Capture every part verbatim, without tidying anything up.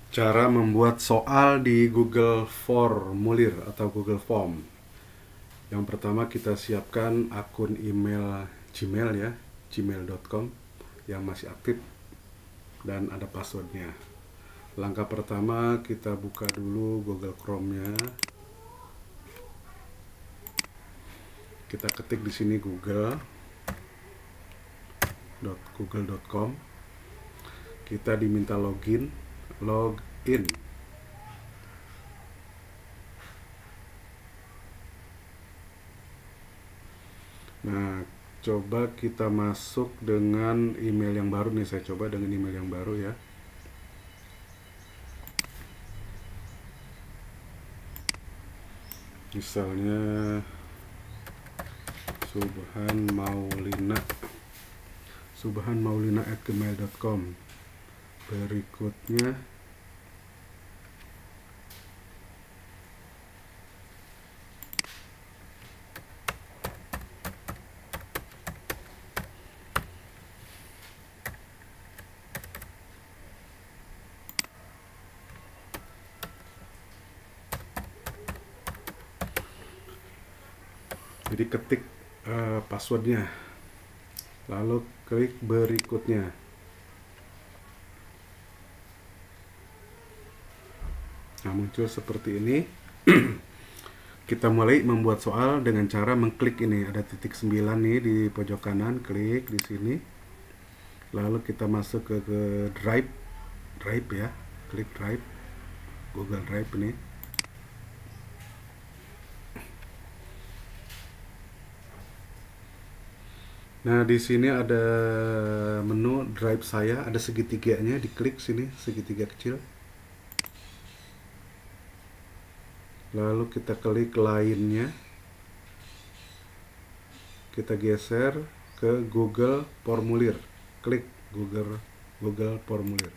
Cara membuat soal di Google Formulir atau Google Form. Yang pertama kita siapkan akun email Gmail ya, gmail dot com yang masih aktif dan ada passwordnya. Langkah pertama kita buka dulu Google Chrome-nya. Kita ketik di sini google dot google dot com. Kita diminta login, login. Nah, coba kita masuk dengan email yang baru nih. Saya coba dengan email yang baru ya. Misalnya Subhan Maulina Subhan Maulina at gmail dot com. Berikutnya jadi ketik uh, passwordnya, lalu klik berikutnya. Nah, muncul seperti ini. Kita mulai membuat soal dengan cara mengklik ini, ada titik sembilan nih di pojok kanan, klik di sini. Lalu kita masuk ke, ke Drive, Drive ya, klik Drive, Google Drive ini. Nah, di sini ada menu Drive saya, ada segitiganya, diklik sini, segitiga kecil. Lalu kita klik lainnya. Kita geser ke Google Formulir. Klik Google Google Formulir.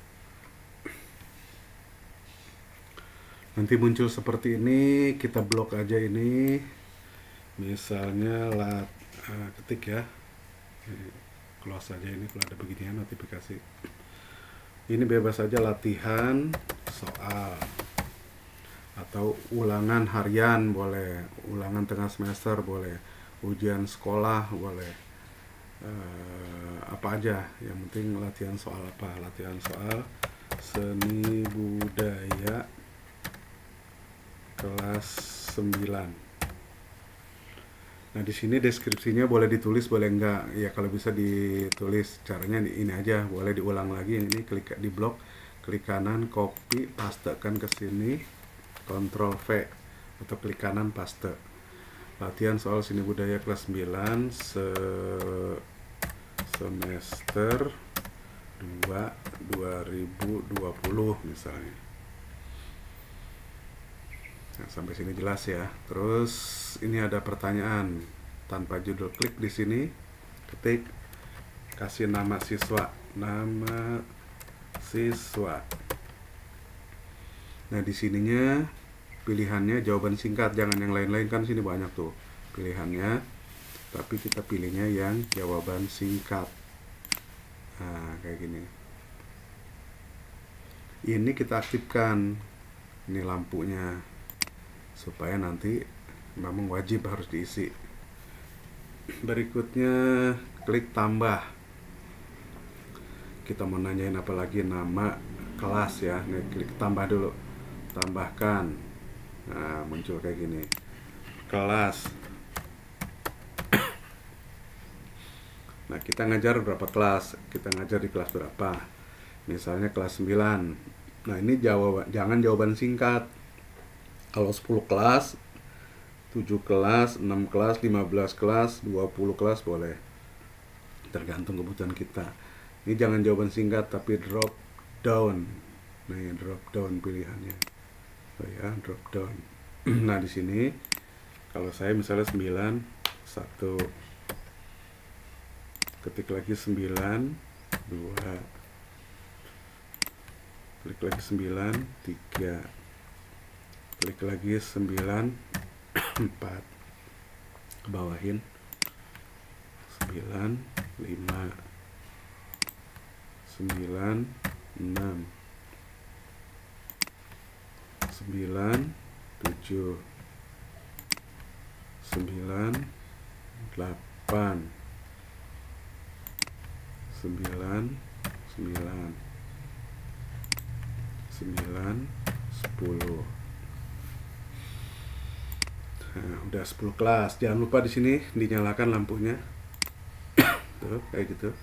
Nanti muncul seperti ini, kita blok aja ini. Misalnya lat, uh, ketik ya. Close aja ini kalau ada beginian notifikasi. Ini bebas saja, latihan soal atau ulangan harian boleh, ulangan tengah semester boleh, ujian sekolah boleh, uh, apa aja, yang penting latihan soal. Apa latihan soal seni budaya kelas sembilan. Nah, di sini deskripsinya boleh ditulis, boleh enggak. Ya, kalau bisa ditulis. Caranya ini aja, boleh diulang lagi. Ini klik di blok, klik kanan, copy, pastekan ke sini, Ctrl V atau klik kanan paste. Latihan soal seni budaya kelas sembilan se semester dua dua ribu dua puluh misalnya. Nah, sampai sini jelas ya. Terus ini ada pertanyaan tanpa judul, klik di sini, ketik, kasih nama siswa, nama siswa. Nah, di sininya pilihannya jawaban singkat, jangan yang lain-lain, kan sini banyak tuh pilihannya. Tapi kita pilihnya yang jawaban singkat. Nah, kayak gini. Ini kita aktifkan. Ini lampunya. Supaya nanti memang wajib harus diisi. Berikutnya klik tambah. Kita mau nanyain apa lagi, nama kelas ya. Nih, klik tambah dulu, tambahkan. Nah, muncul kayak gini, kelas. Nah, kita ngajar berapa kelas, kita ngajar di kelas berapa, misalnya kelas sembilan. Nah, ini jawab, jangan jawaban singkat. Kalau sepuluh kelas, tujuh kelas, enam kelas, lima belas kelas, dua puluh kelas boleh. Tergantung kebutuhan kita. Ini jangan jawaban singkat tapi drop down. Nah, ya, drop down pilihannya. Oh ya, drop down. Nah, di sini kalau saya misalnya sembilan, satu. Ketik lagi sembilan, dua. Klik lagi sembilan, tiga. Klik lagi sembilan, empat, ke bawahin sembilan, lima, sembilan, enam, sembilan, tujuh, sembilan, delapan, sembilan, sembilan, sembilan, sepuluh. Nah, udah sepuluh kelas. Jangan lupa di sini dinyalakan lampunya. Tuh, kayak gitu.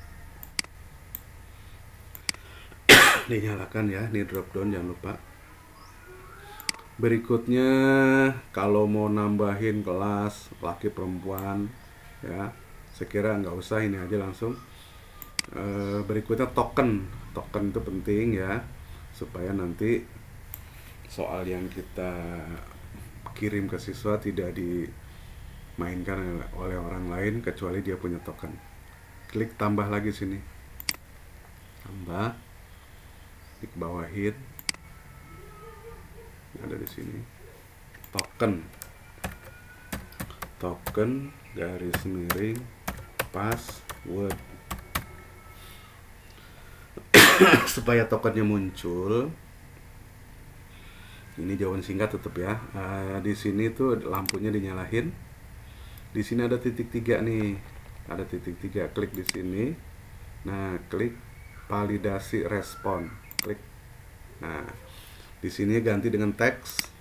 Dinyalakan ya, ini drop down jangan lupa. Berikutnya kalau mau nambahin kelas laki perempuan ya, saya kira nggak usah, ini aja langsung. E, berikutnya token. Token itu penting ya, supaya nanti soal yang kita kirim ke siswa tidak dimainkan oleh orang lain kecuali dia punya token. Klik tambah lagi sini, tambah, dikebawahin, ada di sini token, token garis miring password. Supaya tokennya muncul, ini jawaban singkat tetap ya. Uh, di sini tuh lampunya dinyalain. Di sini ada titik tiga nih, ada titik tiga. Klik di sini. Nah, klik validasi respon. Klik. Nah, di sini ganti dengan teks.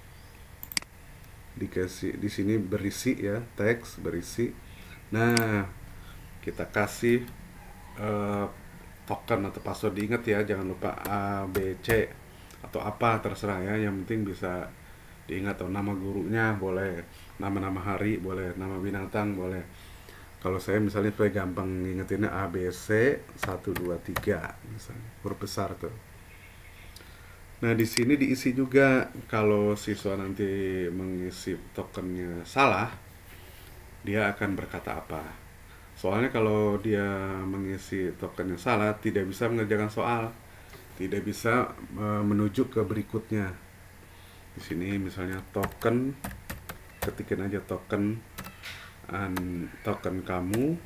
Dikasih di sini berisi ya, teks berisi. Nah, kita kasih uh, token atau password, diingat ya, jangan lupa A, B, C atau apa terserah ya, yang penting bisa diingat. Atau nama gurunya boleh, nama-nama hari boleh, nama binatang boleh. Kalau saya misalnya supaya gampang ngingetinnya A, B, C, satu, dua, tiga misalnya, huruf besar tuh. Nah, di sini diisi juga. Kalau siswa nanti mengisi tokennya salah, dia akan berkata apa. Soalnya kalau dia mengisi tokennya salah, tidak bisa mengerjakan soal, tidak bisa e, menuju ke berikutnya. Di sini misalnya token, ketikin aja token, an, token kamu,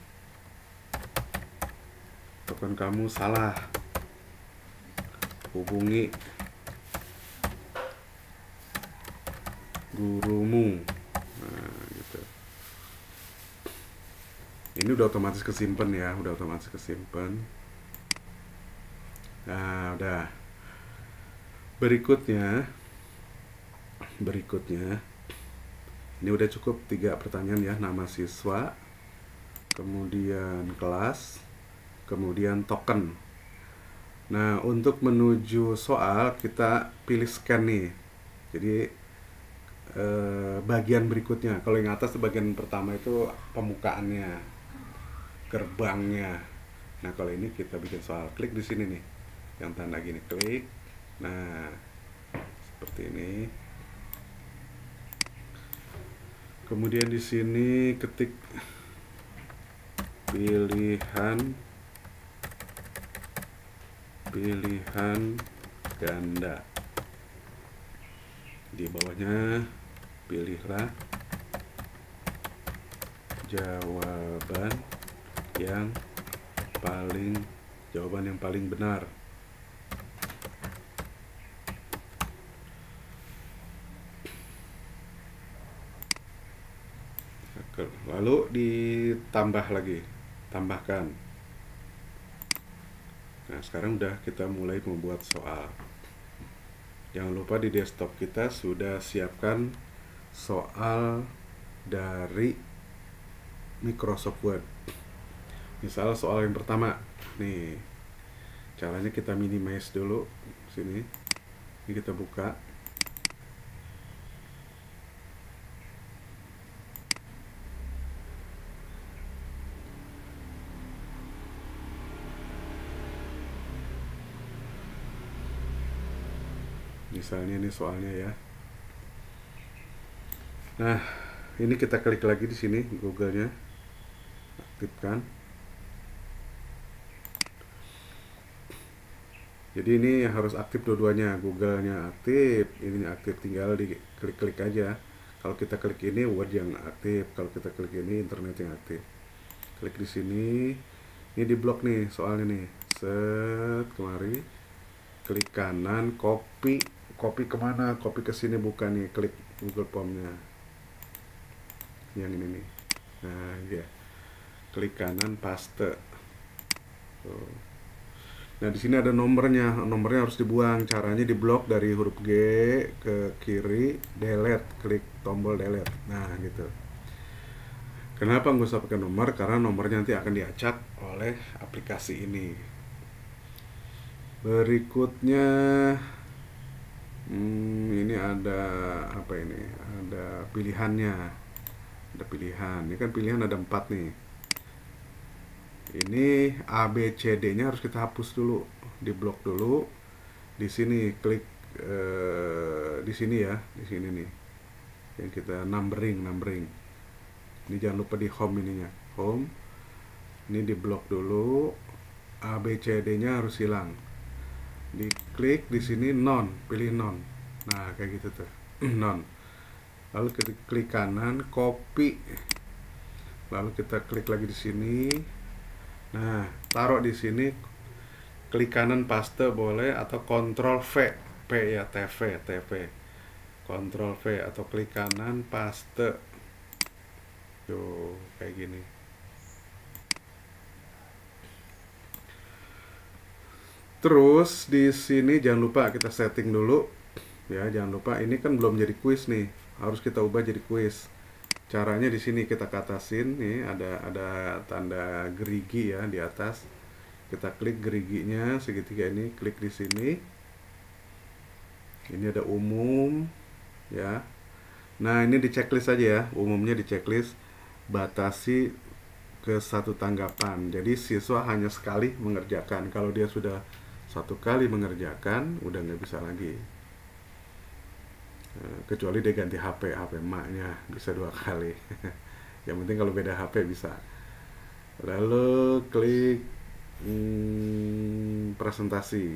token kamu salah, hubungi gurumu. Nah, gitu. Ini udah otomatis kesimpan ya, udah otomatis kesimpan. Nah, udah. Berikutnya, berikutnya, ini udah cukup tiga pertanyaan ya, nama siswa, kemudian kelas, kemudian token. Nah, untuk menuju soal kita pilih scan nih. Jadi eh, bagian berikutnya, kalau yang atas itu bagian pertama itu pembukaannya, gerbangnya. Nah, kalau ini kita bikin soal, klik di sini nih, yang tanda gini, klik. Nah, seperti ini. Kemudian di sini ketik pilihan pilihan ganda. Di bawahnya pilihlah jawaban yang paling jawaban yang paling benar. Lalu ditambah lagi, tambahkan. Nah, sekarang udah kita mulai membuat soal. Jangan lupa di desktop kita sudah siapkan soal dari Microsoft Word. Misal soal yang pertama, nih, caranya kita minimize dulu sini. Ini kita buka. Misalnya ini soalnya ya. Nah, ini kita klik lagi di sini Google-nya, aktifkan. Jadi ini harus aktif dua-duanya, Google-nya aktif, ini aktif, tinggal di klik-klik aja. Kalau kita klik ini Word yang aktif, kalau kita klik ini internet yang aktif. Klik di sini, ini di blok nih soalnya nih, set kemari, klik kanan, copy copy kemana, copy ke sini bukan nih, klik Google Form-nya yang ini nih. Nah ya, klik kanan paste. Tuh. Nah di sini ada nomornya, nomornya harus dibuang. Caranya diblok dari huruf G ke kiri, delete, klik tombol delete. Nah gitu. Kenapa nggak usah pakai nomor? Karena nomornya nanti akan diacak oleh aplikasi ini. Berikutnya, hmm, ini ada apa ini? Ada pilihannya. Ada pilihan. Ini kan pilihan ada empat nih. Ini A B C D-nya harus kita hapus dulu, diblok dulu. Di sini klik eh, di sini ya, di sini nih. Yang kita numbering, numbering. Ini jangan lupa di home ininya, home. Ini diblok dulu. A B C D-nya harus hilang. Diklik di sini non, pilih non. Nah, kayak gitu tuh. Non. Lalu kita klik kanan, copy. Lalu kita klik lagi di sini. Nah, taruh di sini, klik kanan paste boleh atau kontrol V, P ya, T V, T V. kontrol V atau klik kanan paste. Tuh, kayak gini. Terus di sini jangan lupa kita setting dulu. Ya, jangan lupa ini kan belum jadi quiz nih. Harus kita ubah jadi quiz. Caranya di sini kita ke atasin nih, ada ada tanda gerigi ya di atas. Kita klik geriginya segitiga ini, klik di sini. Ini ada umum ya. Nah, ini di checklist aja ya, umumnya di checklist. Batasi ke satu tanggapan. Jadi siswa hanya sekali mengerjakan. Kalau dia sudah satu kali mengerjakan, udah nggak bisa lagi. Kecuali dia ganti H P, H P emaknya bisa dua kali. Yang penting kalau beda H P bisa. Lalu klik hmm, presentasi.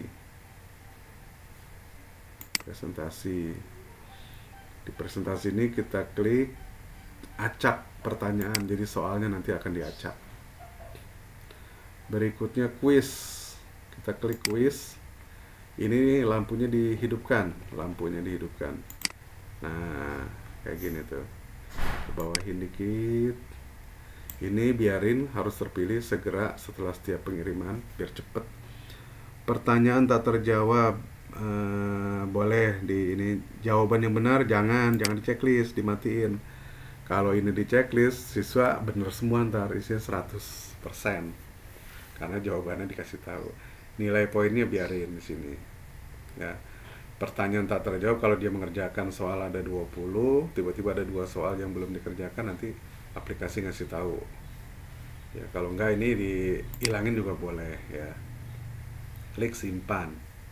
Presentasi. Di presentasi ini kita klik acak pertanyaan. Jadi soalnya nanti akan diacak. Berikutnya quiz. Kita klik quiz. Ini lampunya dihidupkan, lampunya dihidupkan. Nah, kayak gini tuh. Ke bawahin dikit. Ini biarin harus terpilih segera setelah setiap pengiriman biar cepet. Pertanyaan tak terjawab eh, boleh di ini, jawaban yang benar jangan, jangan di checklist, dimatiin. Kalau ini di checklist, siswa bener semua ntar isinya seratus persen. Karena jawabannya dikasih tahu. Nilai poinnya biarin di sini. Ya. Pertanyaan tak terjawab kalau dia mengerjakan soal ada dua puluh, tiba-tiba ada dua soal yang belum dikerjakan, nanti aplikasi ngasih tahu. Ya, kalau enggak ini dihilangin juga boleh ya. Klik simpan.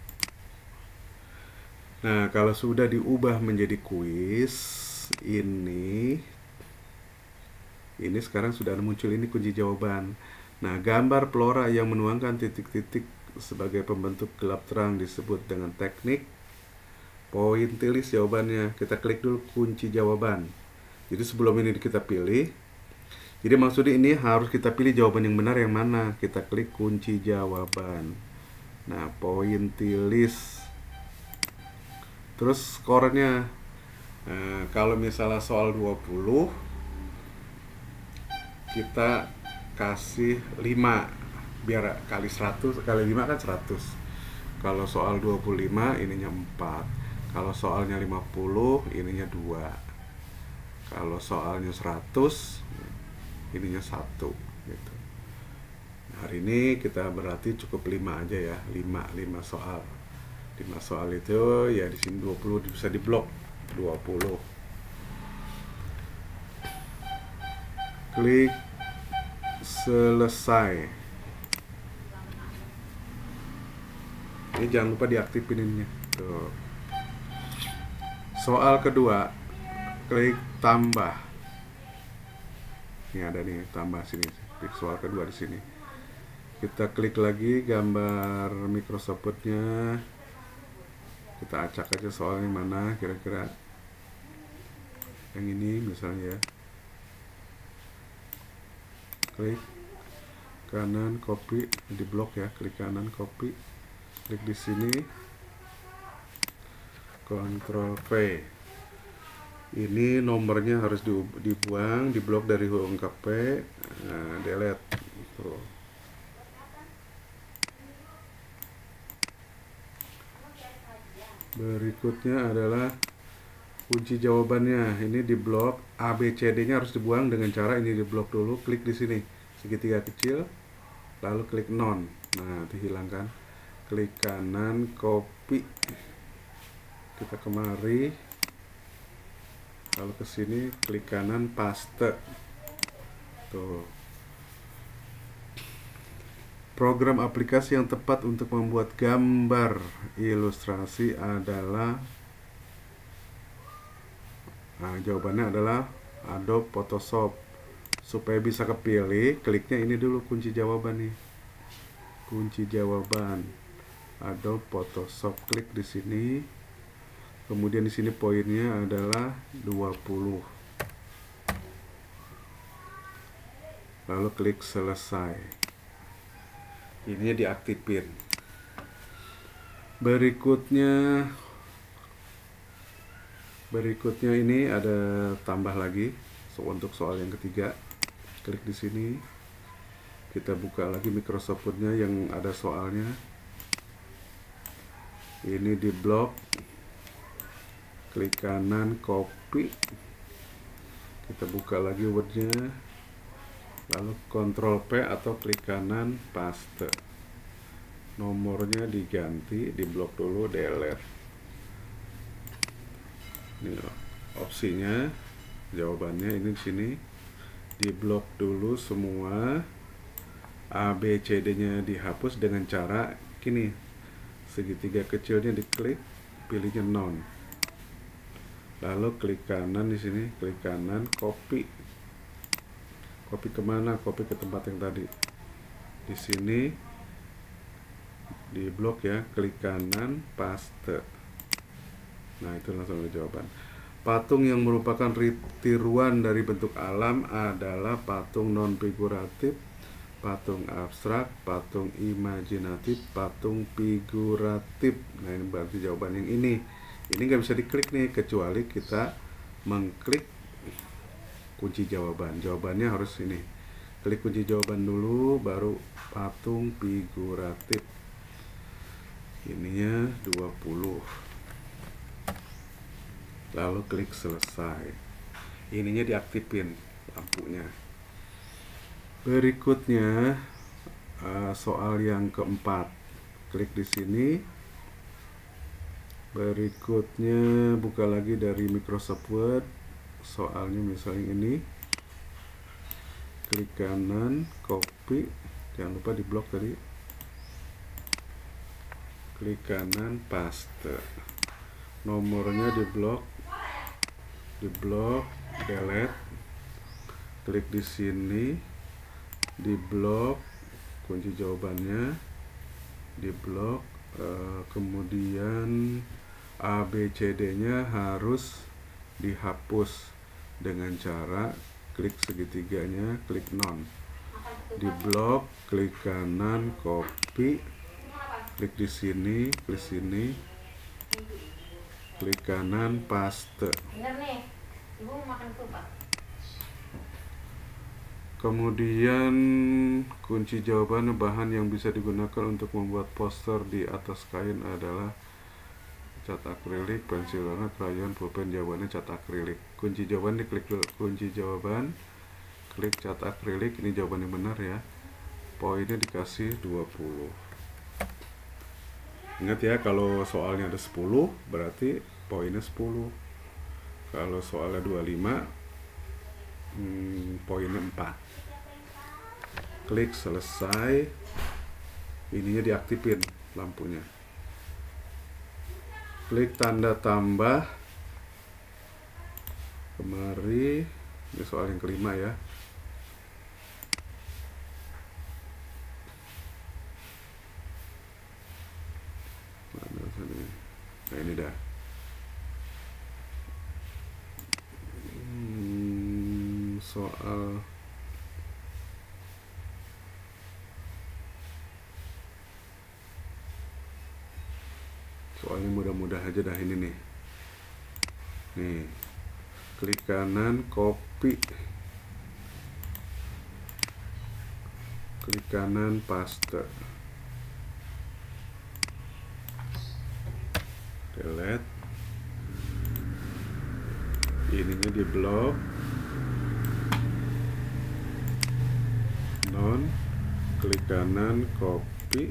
Nah, kalau sudah diubah menjadi kuis, ini ini sekarang sudah muncul ini kunci jawaban. Nah, gambar pelora yang menuangkan titik-titik sebagai pembentuk gelap terang disebut dengan teknik pointilis jawabannya. Kita klik dulu kunci jawaban. Jadi sebelum ini kita pilih. Jadi maksudnya ini harus kita pilih jawaban yang benar yang mana. Kita klik kunci jawaban. Nah, pointilis. Terus skornya. Nah, kalau misalnya soal dua puluh, kita kasih lima. Biar kali seratus, kali lima kan seratus. Kalau soal dua puluh lima, ininya empat. Kalau soalnya lima puluh, ininya dua. Kalau soalnya seratus, ininya satu gitu. Nah, hari ini kita berarti cukup lima aja ya, lima, lima soal. lima soal itu ya di sini dua puluh bisa diblok, dua puluh. Klik selesai. Ini jangan lupa diaktifin ininya. Tuh. Soal kedua, klik tambah. Ini ada nih, tambah sini. Klik soal kedua di sini. Kita klik lagi gambar Microsoft Word-nya. Kita acak aja soalnya mana kira-kira. Yang ini misalnya ya. Klik kanan copy, di blok ya, klik kanan copy. Klik di sini. Ctrl V. Ini nomornya harus dibuang, diblok dari huruf lengkap P. Nah, delete. Tuh. Berikutnya adalah kunci jawabannya. Ini diblok. A B C D nya harus dibuang dengan cara ini diblok dulu. Klik di sini segitiga kecil, lalu klik non. Nah, dihilangkan. Klik kanan, copy. Kita kemari, lalu ke sini, klik kanan, paste. Tuh. Program aplikasi yang tepat untuk membuat gambar ilustrasi adalah, nah, jawabannya adalah Adobe Photoshop. Supaya bisa kepilih, kliknya ini dulu kunci jawaban nih. Kunci jawaban Adobe Photoshop, klik di sini. Kemudian di sini poinnya adalah dua puluh. Lalu klik selesai. Ini diaktifin. Berikutnya Berikutnya ini ada tambah lagi. So, untuk soal yang ketiga, klik di sini. Kita buka lagi Microsoft Word-nya yang ada soalnya. Ini di blok. Klik kanan, copy. Kita buka lagi Word-nya. Lalu Ctrl P atau klik kanan, paste. Nomornya diganti, diblok dulu, delete. Ini opsinya, jawabannya ini di sini. Diblok dulu semua. A B C D-nya dihapus dengan cara gini. Segitiga kecilnya diklik, pilihnya non. Lalu klik kanan di sini, klik kanan, copy. Copy kemana? Copy ke tempat yang tadi. Di sini di blok ya, klik kanan, paste. Nah, itu langsung ada jawaban. Patung yang merupakan tiruan dari bentuk alam adalah patung non figuratif, patung abstrak, patung imajinatif, patung figuratif. Nah, ini berarti jawaban yang ini. Ini nggak bisa diklik nih, kecuali kita mengklik kunci jawaban. Jawabannya harus ini. Klik kunci jawaban dulu, baru patung figuratif. Ininya dua puluh. Lalu klik selesai. Ininya diaktifin lampunya. Berikutnya soal yang keempat. Klik di sini. Berikutnya buka lagi dari Microsoft Word. Soalnya misalnya ini. Klik kanan, copy. Jangan lupa di blok tadi. Klik kanan, paste. Nomornya di blok. Di blok, delete. Klik di sini. Di blok, kunci jawabannya. Di blok, uh, kemudian A B C D-nya harus dihapus dengan cara klik segitiganya, klik non. Di blok, klik kanan, copy, klik di sini, klik sini, klik kanan, paste. Kemudian kunci jawaban bahan yang bisa digunakan untuk membuat poster di atas kain adalah cat akrilik, pensil warna, krayon, pulpen. Jawabannya cat akrilik. Kunci jawaban diklik kunci jawaban, klik cat akrilik. Ini jawaban yang benar ya. Poinnya dikasih dua puluh. Ingat ya, kalau soalnya ada sepuluh berarti poinnya sepuluh. Kalau soalnya dua puluh lima, hmm, poinnya empat. Klik selesai. Ininya diaktifin lampunya. Klik tanda tambah. Kemari. Ini soal yang kelima ya. Nah, ini dah. Hmm, soal soalnya mudah-mudah aja dah ini nih. Nih, klik kanan, copy, klik kanan, paste, delete, ininya di blok, non, klik kanan, copy,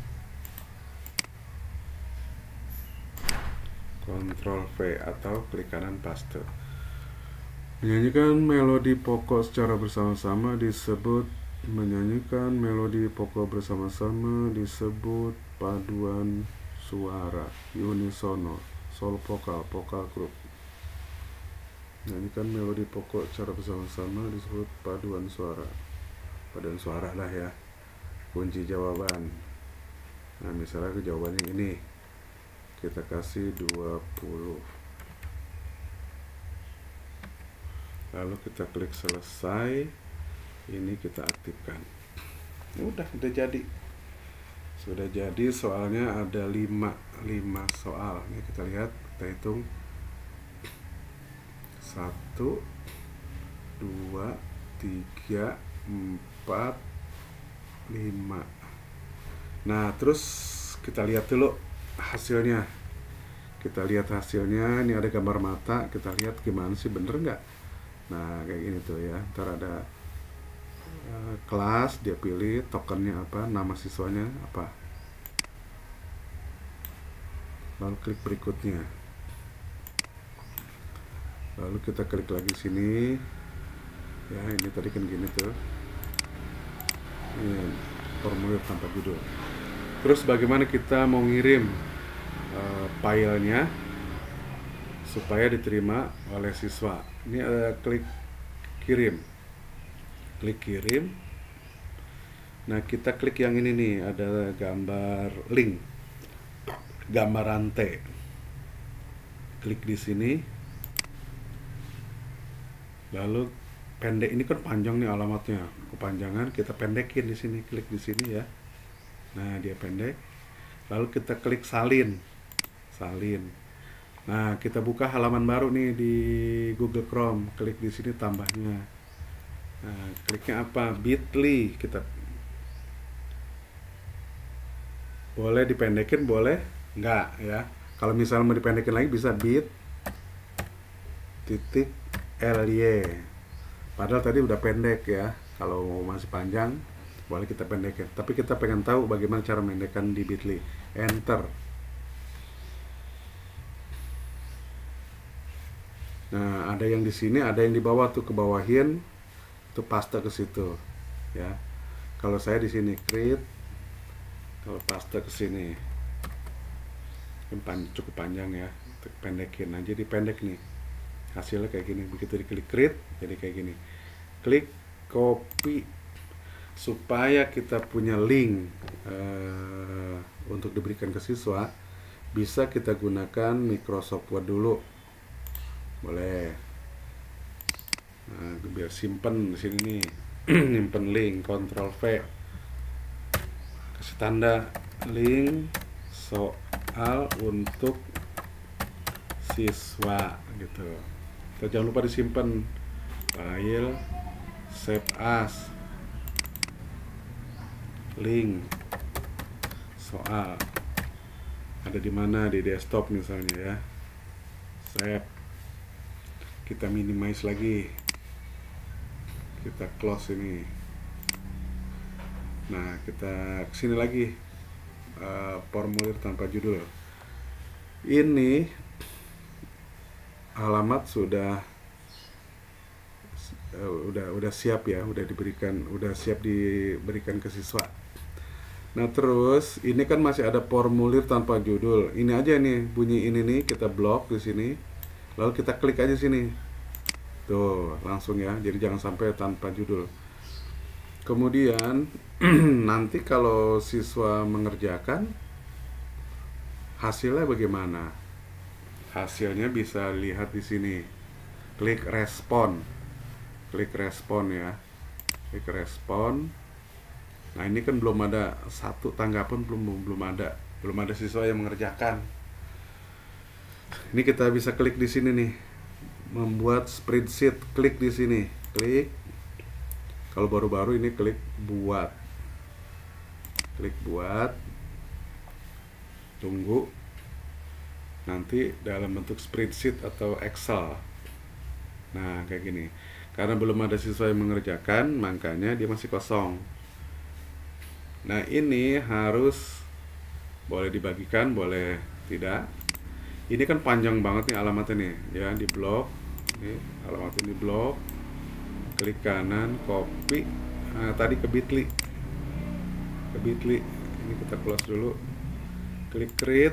Ctrl V atau klik kanan, paste. Menyanyikan melodi pokok secara bersama-sama disebut menyanyikan melodi pokok bersama-sama disebut paduan suara unisono, sol vokal, vokal grup. Menyanyikan melodi pokok secara bersama-sama disebut paduan suara. Paduan suara lah ya. Kunci jawaban. Nah, misalnya ke jawabannya ini. Kita kasih dua puluh. Lalu kita klik selesai. Ini kita aktifkan. Udah, udah jadi. Sudah jadi, soalnya ada lima soal. Ini kita lihat, kita hitung. satu, dua, tiga, empat, lima. Nah, terus kita lihat dulu hasilnya. Kita lihat hasilnya. Ini ada gambar mata. Kita lihat gimana sih, bener nggak? Nah, kayak gini tuh ya. Ntar ada uh, kelas, dia pilih tokennya apa, nama siswanya apa. Lalu klik berikutnya. Lalu kita klik lagi sini. Ya, ini tadi kan gini tuh. Ini formulir tanpa judul. Terus bagaimana kita mau ngirim uh, filenya supaya diterima oleh siswa? Ini ada klik kirim, klik kirim. Nah, kita klik yang ini nih, ada gambar link, gambar rantai. Klik di sini. Lalu pendek, ini kan panjang nih alamatnya, kepanjangan, kita pendekin di sini, klik di sini ya. Nah, dia pendek. Lalu kita klik salin. Salin. Nah, kita buka halaman baru nih di Google Chrome. Klik di sini tambahnya. Nah, kliknya apa? bit.ly. Kita boleh dipendekin, boleh enggak ya. Kalau misalnya mau dipendekin lagi bisa bit titik ly. Padahal tadi udah pendek ya. Kalau masih panjang boleh kita pendekin, tapi kita pengen tahu bagaimana cara mendekkan di bit.ly. Enter. Nah, ada yang di sini, ada yang di bawah tuh, ke bawahin, tuh paste ke situ, ya. Kalau saya di sini create, kalau paste ke sini, kan cukup panjang ya, pendekin. Nah, jadi pendek nih, hasilnya kayak gini. Begitu diklik create, jadi kayak gini. Klik copy. Supaya kita punya link uh, untuk diberikan ke siswa, bisa kita gunakan Microsoft Word dulu, boleh. Nah, biar simpen di sini nih, nyimpen link, Ctrl V, kasih tanda link soal untuk siswa gitu. Kita jangan lupa disimpan, file, save as, link soal ada di mana, di desktop misalnya ya. Save. Kita minimize lagi, kita close ini. Nah, kita kesini lagi, uh, formulir tanpa judul. Ini alamat sudah uh, udah udah siap ya, udah diberikan, udah siap diberikan ke siswa. Nah, terus ini kan masih ada formulir tanpa judul. Ini aja nih, bunyi ini nih, kita blok di sini. Lalu kita klik aja sini. Tuh, langsung ya. Jadi jangan sampai tanpa judul. Kemudian nanti kalau siswa mengerjakan, hasilnya bagaimana? Hasilnya bisa lihat di sini. Klik respon. Klik respon ya. Klik respon. Nah, ini kan belum ada satu tanggapan, belum belum ada, belum ada siswa yang mengerjakan. Ini kita bisa klik di sini nih. membuat spreadsheet, klik di sini, klik. Kalau baru-baru ini klik buat, klik buat, tunggu, nanti dalam bentuk spreadsheet atau Excel. Nah kayak gini, karena belum ada siswa yang mengerjakan, makanya dia masih kosong. Nah ini harus boleh dibagikan, boleh tidak. Ini kan panjang banget nih alamatnya nih, ya, di blok. Ini alamatnya di blok. Klik kanan, copy. Nah, tadi ke Bitly, ke Bitly. Ini kita close dulu. Klik create.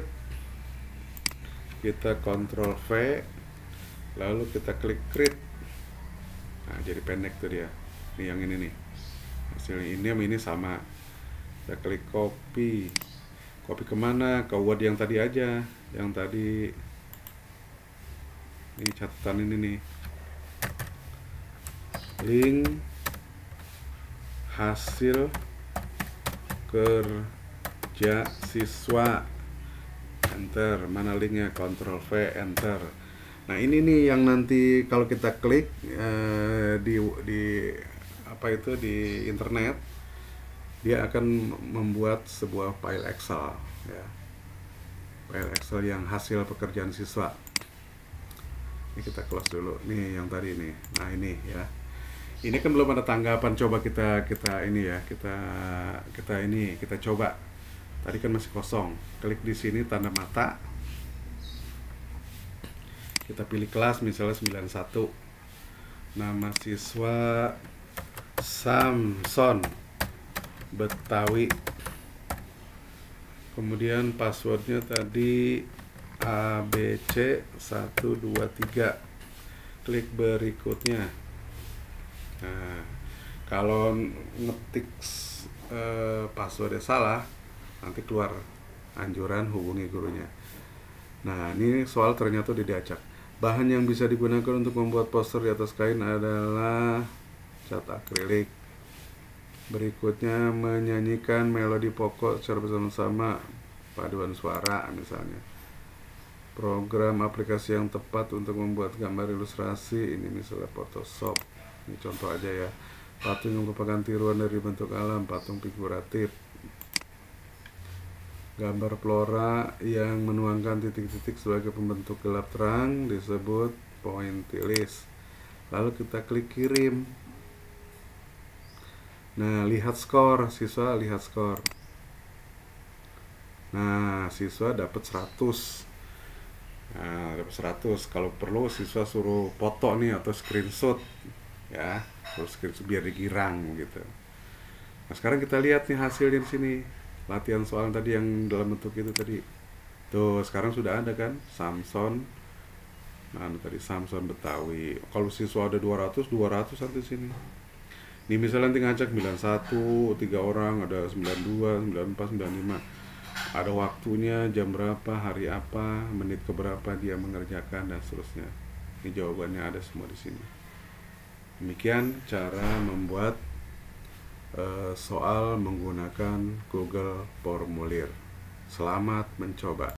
Kita Ctrl V. Lalu kita klik create. Nah, jadi pendek tuh dia. Ini yang ini nih. Hasilnya ini sama ini sama. Kita klik copy. Copy kemana? Ke Word yang tadi aja. Yang tadi. Ini catatan ini nih. Link hasil kerja siswa. Enter. Mana linknya? Ctrl V, enter. Nah ini nih yang nanti kalau kita klik eh, di di apa itu di internet, dia akan membuat sebuah file Excel, ya, file Excel yang hasil pekerjaan siswa. Ini kita close dulu. Nih yang tadi nih. Nah ini ya. Ini kan belum ada tanggapan. Coba kita kita ini ya. Kita kita ini kita coba. Tadi kan masih kosong. Klik di sini tanda mata. Kita pilih kelas misalnya sembilan satu. Nama siswa Samson Betawi. Kemudian passwordnya tadi A B C satu dua tiga. Klik berikutnya. Nah, kalau ngetik eh, passwordnya salah, nanti keluar anjuran hubungi gurunya. Nah, ini soal ternyata udah diacak. Bahan yang bisa digunakan untuk membuat poster di atas kain adalah cat akrilik. Berikutnya menyanyikan melodi pokok secara bersama-sama, paduan suara misalnya. Program aplikasi yang tepat untuk membuat gambar ilustrasi, ini misalnya Photoshop. Ini contoh aja ya. Patung yang merupakan tiruan dari bentuk alam, patung figuratif. Gambar flora yang menuangkan titik-titik sebagai pembentuk gelap terang disebut pointillist. Lalu kita klik kirim. Nah, lihat skor, siswa lihat skor. Nah, siswa dapat seratus. Nah, dapat seratus. Kalau perlu siswa suruh foto nih atau screenshot, ya, terus screenshot biar dikirang gitu. Nah, sekarang kita lihat nih hasilnya di sini. Latihan soal tadi yang dalam bentuk itu tadi. Tuh, sekarang sudah ada kan Samson. Nah, tadi Samson Betawi. Kalau siswa ada dua ratus, dua ratus nanti sini. Ini misalnya nanti ngajak sembilan satu, tiga orang, ada sembilan dua, sembilan empat, sembilan lima. Ada waktunya, jam berapa, hari apa, menit keberapa dia mengerjakan dan seterusnya. Ini jawabannya ada semua di sini. Demikian cara membuat soal menggunakan Google Formulir. Selamat mencoba.